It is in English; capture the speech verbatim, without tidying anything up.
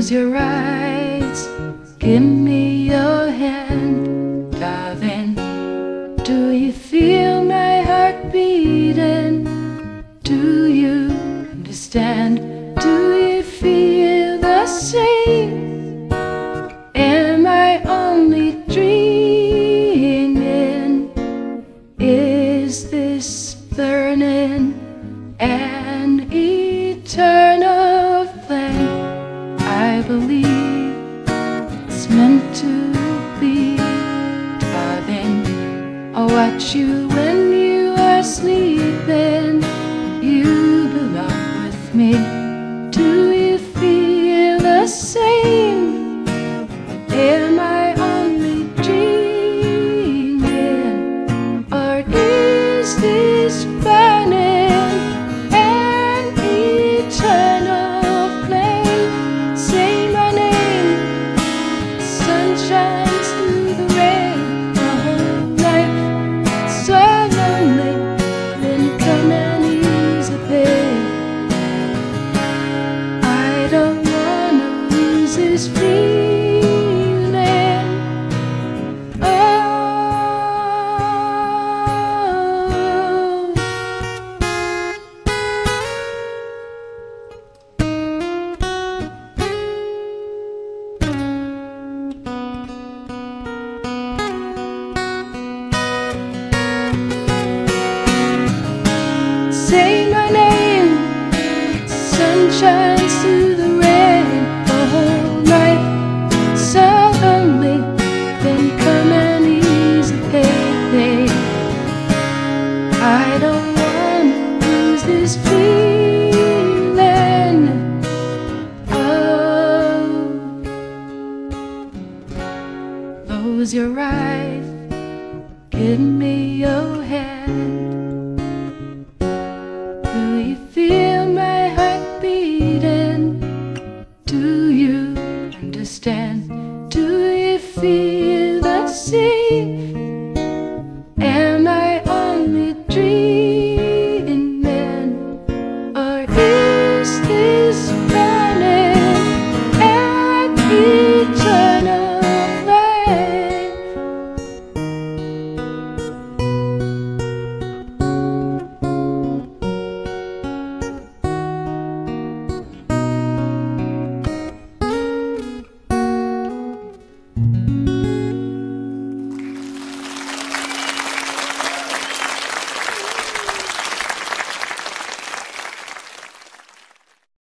Close your eyes, give me your hand, darling. Do you feel my heart beating? Do you understand? Do you feel the same? Am I only dreaming? Is this burning an eternal flame? I believe it's meant to be, darling. I'll watch you when you are sleeping. You belong with me. Do you feel the same? Am I only dreaming? Or is this burning an eternal flame? Say my name. Sun shines through the rain. My whole life so lonely. Then come and ease the pain. I don't wanna lose this feeling. Oh, say my name. Sun shines through the rain. The whole night so lonely. Then come and ease the pain. I don't wanna lose this feeling. Oh, close your eyes, give me your hand. Do you feel my heart beating? Do you understand? Do you feel the same? Am I only dreaming? Or is this burning an eternal